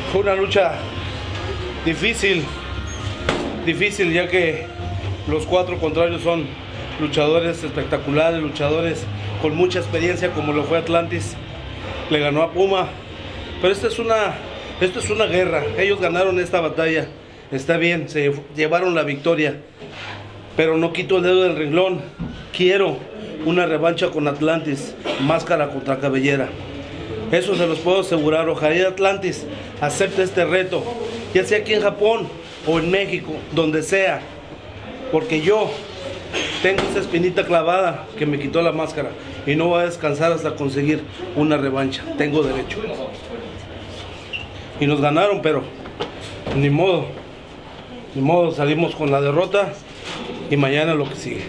Fue una lucha difícil, ya que los 4 contrarios son luchadores espectaculares, luchadores con mucha experiencia, como lo fue Atlantis. Le ganó a Puma, pero esto es una guerra. Ellos ganaron esta batalla, está bien, se llevaron la victoria, pero no quito el dedo del renglón. Quiero una revancha con Atlantis, máscara contra cabellera. Eso se los puedo asegurar. Ojalá Atlantis acepte este reto, ya sea aquí en Japón o en México, donde sea, porque yo tengo esa espinita clavada que me quitó la máscara y no voy a descansar hasta conseguir una revancha. Tengo derecho. Y nos ganaron, pero ni modo, salimos con la derrota y mañana lo que sigue.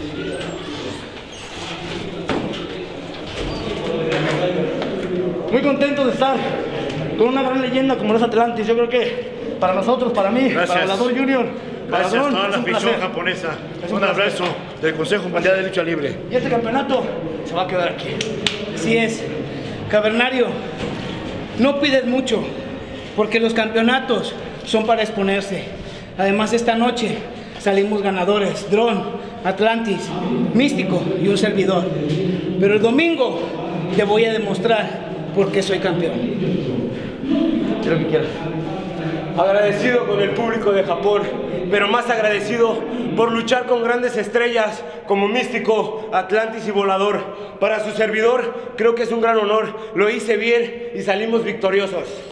Muy contento de estar con una gran leyenda como es Atlantis. Yo creo que para nosotros, para mí, gracias. Para Volador Junior, para gracias a Don, toda la afición japonesa. Un abrazo del Consejo Mundial de Lucha Libre. Y este campeonato se va a quedar aquí. Así es. Cavernario, no pides mucho, porque los campeonatos son para exponerse. Además, esta noche salimos ganadores: Dron, Atlantis, Místico y un servidor. Pero el domingo te voy a demostrar por qué soy campeón. Lo que quieras. Agradecido con el público de Japón, pero más agradecido por luchar con grandes estrellas como Místico, Atlantis y Volador. Para su servidor, creo que es un gran honor. Lo hice bien y salimos victoriosos.